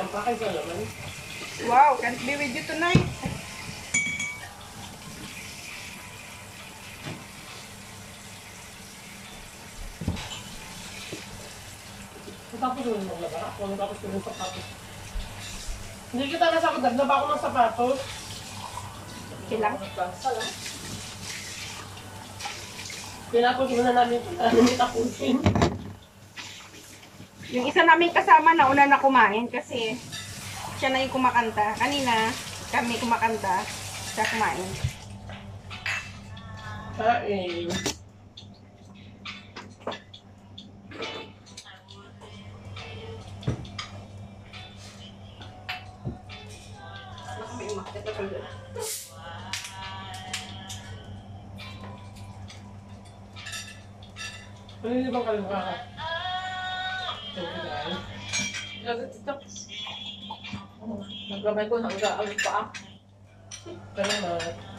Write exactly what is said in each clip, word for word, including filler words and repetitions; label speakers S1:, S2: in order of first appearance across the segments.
S1: Ang pakay ka naman.
S2: Wow, can't be with you tonight.
S1: Tapos yung maglaba. Kung tapos yung sapatos. Hindi kita nasakot. Naglaba ako ng sapatos.
S2: Kailang?
S1: Pinapos muna namin ito. Namin tapusin.
S2: Yung isa namin kasama na una na kumain kasi siya na yung kumakanta. Kanina, kami kumakanta. Siya kumain.
S1: Kain. Ano yung ibang kalimba ka?
S3: Naglamay ko, nag-aalit pa ako.
S1: Kaya na.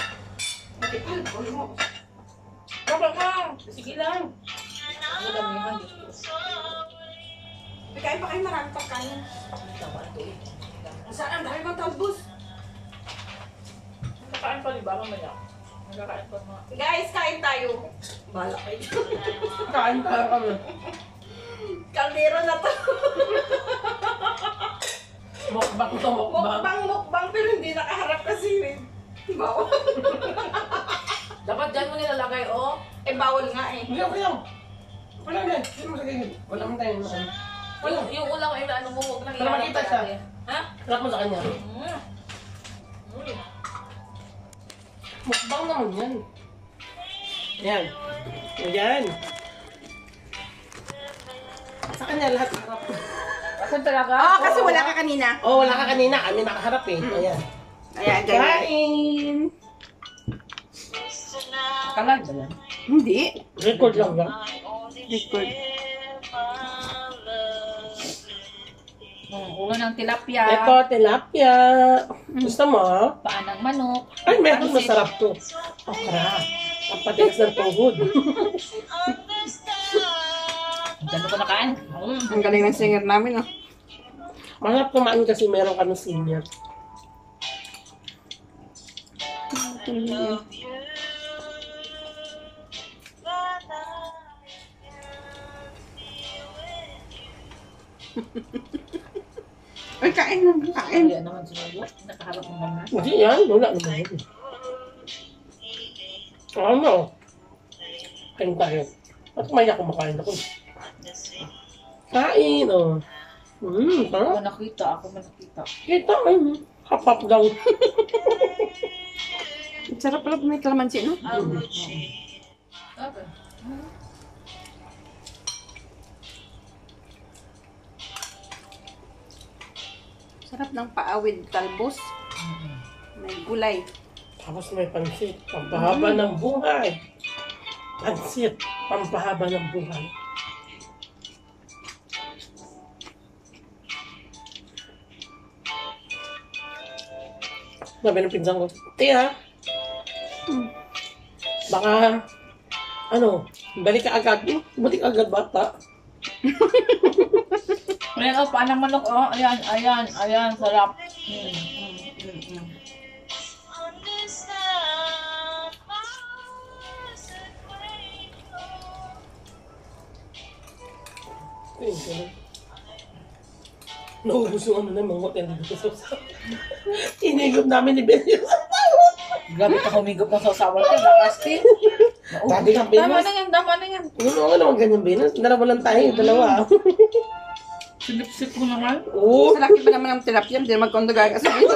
S3: Baba ka! Sige lang. Ano damihan dito?
S2: May kain pa kayo marami pagkain. Saan ang dami mong talbos?
S3: Nagkakain pa, di ba? Mamaya. Nagkakain pa mga...
S2: Guys, kain tayo. Bala kayo.
S1: Kain tayo kami.
S2: Kaldero na to.
S1: Mukbang to, mukbang.
S2: Mukbang, mukbang, pero hindi nakaharap kasi. Bawal.
S3: Dapat dyan mo nilalagay, oh.
S2: Eh, bawal nga eh.
S1: Hindi, okay lang. Wala na. Hindi mo sagay. Wala mo tayo.
S3: Yung, yung ulang ay ano mo, huwag nang
S1: Para makita siya.
S3: Ha?
S1: Harap mo sa kanya.
S3: Mm. Mm.
S1: Mukbang naman yan. Yan. Yan. Sa kanya lahat harap.
S3: Asan talaga?
S2: Oo, oh, kasi wala ka kanina.
S1: Oh, wala ka kanina. Kami nakaharap eh. Ayan.
S2: Ayan, ganyan.
S1: Kain.
S3: Kalag ba yan?
S2: Hindi.
S1: Record lang yan.
S2: Record.
S3: Hmm, ulo ng tilapia.
S1: Ito, tilapia. Gusto mo?
S3: Paan ng manok.
S1: Ay, meron masarap to. Okra. Ang patigas ng tuhod.
S3: Gano'n ko nakain. Mm.
S2: Ang galing ng singer namin, oh.
S1: Masarap kumain kasi meron ka ng senior.
S2: Ay, kain mo, kain.
S3: Kaya naman sinulo. Nakaharap mo naman.
S1: Hindi yan. Wala naman yun. Ano? Kain tayo. At maya kumakain ako. Kain, oh. Hmm,
S3: Ako
S1: parang
S3: nakita, ako man nakita.
S1: kita, ay, hapap daw.
S2: Sarap pala may kalamansi, no?
S3: Okay.
S2: Sarap ng paawid talbos. May gulay.
S1: Tapos may pansit, pampahaba ng buhay. Pansit, pampahaba ng buhay. Sabi ng pinsan ko, Tia, baka, ano, balik ka agad. Hmm, balik agad bata.
S3: Ayan, oh, paan ng manok, oh. Ayan, ayan, ayan, sarap. Mm, mm, mm, mm.
S1: Ayun, ganun. Naubos yung ano na mga hotel dito sa usaw. Inigop namin ni Ben yung sasawat.
S3: Grabe ka humigop ng sasawan ka, nakasti.
S1: Sabi ng
S3: Tama
S1: Venus.
S3: na yan, tama na yan.
S1: Ano nga naman ganyan, Venus? Dalawa lang tayo, dalawa.
S3: Silip-sip ko naman.
S1: Oo.
S2: Sa laki pa naman ng tilapia, hindi magkondo gaya kasi dito.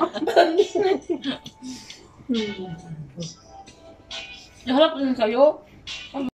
S3: Naharap din kayo.